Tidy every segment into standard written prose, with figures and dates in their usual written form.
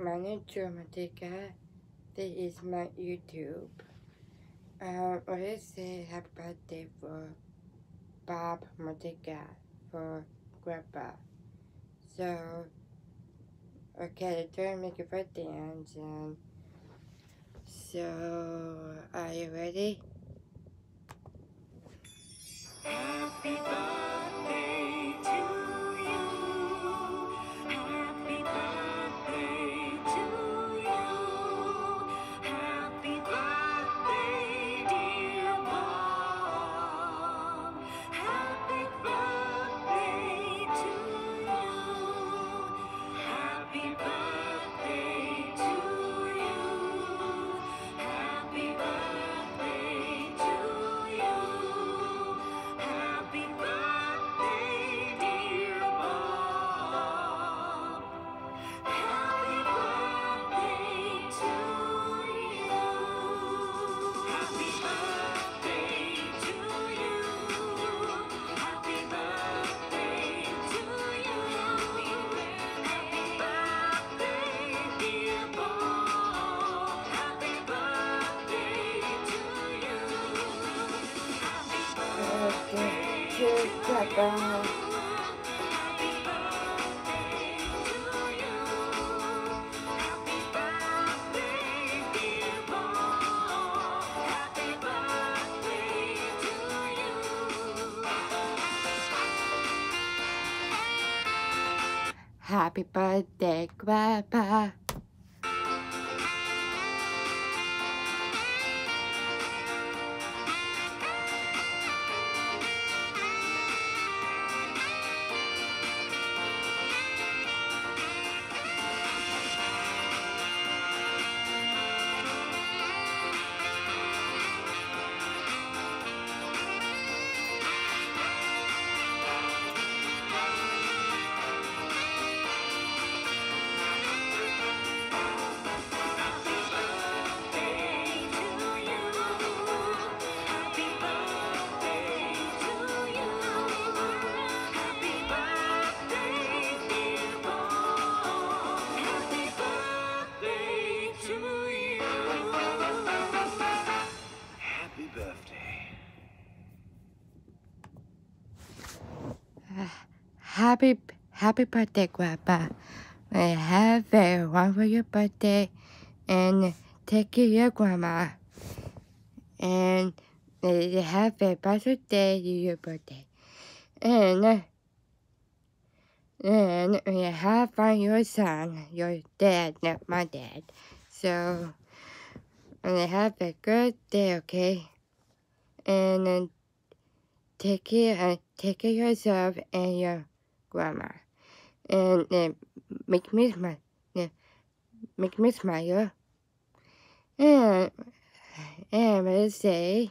my name is Martinka. This is my YouTube. I want to say happy birthday for Bob Martinka, for Grandpa. So, okay, try to make a birthday dance, and so, are you ready? Happy birthday to you. Happy birthday to you. Happy birthday, dear Bob. Happy birthday to you. Happy birthday to you. Happy birthday to you. Happy birthday, dear Bob. Happy birthday to you. Happy birthday to you. Happy birthday to you. Happy birthday, dear Bob. Happy birthday to you. Happy birthday To Grandpa. Happy birthday to you. Happy birthday, dear Bob. Happy birthday to you. Happy birthday, Grandpa. Happy birthday, Grandpa. Have a wonderful birthday, and take care of your grandma. And have a special day to your birthday. And have fun your son, your dad, not my dad. So, and have a good day, okay? And take care of yourself and your grandma. And make me smile. Make me smile. And let's say,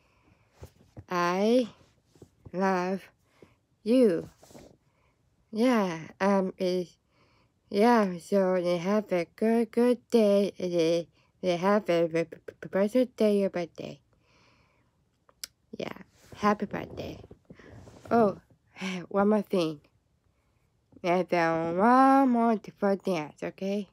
I love you. Yeah, so they have a good day. They have a birthday, your birthday. Yeah, happy birthday. Oh, one more thing. And then one more for dance, okay?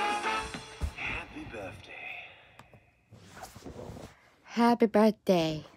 Happy birthday.